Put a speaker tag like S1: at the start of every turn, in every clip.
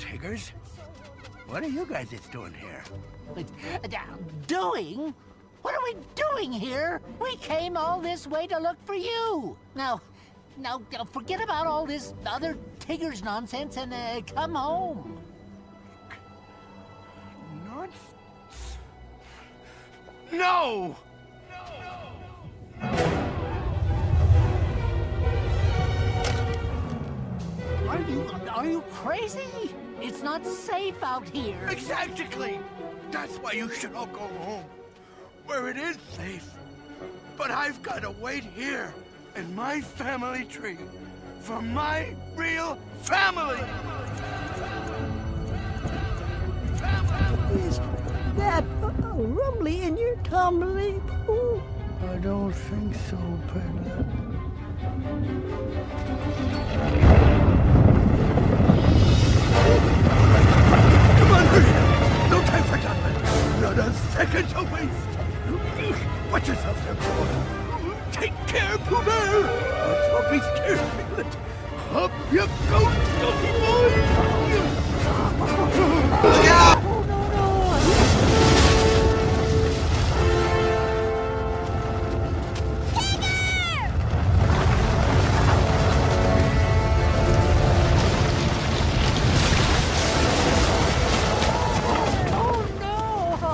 S1: Tiggers? What are you guys doing here?
S2: Doing? What are we doing here? We came all this way to look for you. Now, forget about all this other Tigger's nonsense and come home.
S1: No!
S2: Are you crazy? It's not safe out here.
S1: Exactly! That's why you should all go home, where it is safe. But I've got to wait here in my family tree for my real family!
S3: Is that a rumbly in your tumbly, Pooh?
S1: I don't think so, Piglet. Come on, hurry! No time for talking. Not a second to waste. Watch yourself, there, boy. Take care, Pooh Bear. Don't be scared, Piglet. Up you go, Dopey boy. Look out!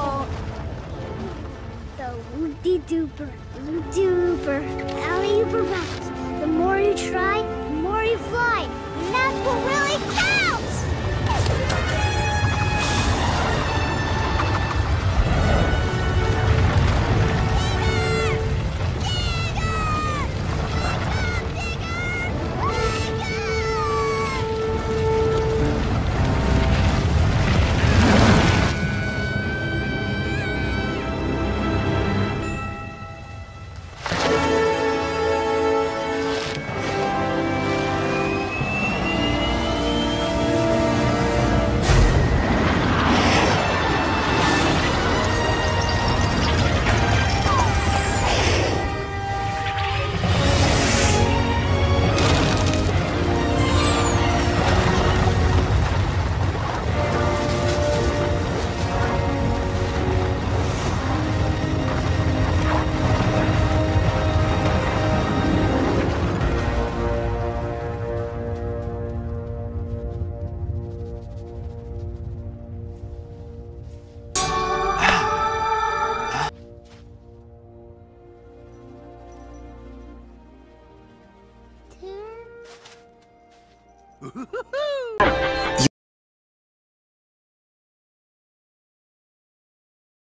S4: Duper, duper, alley-ooper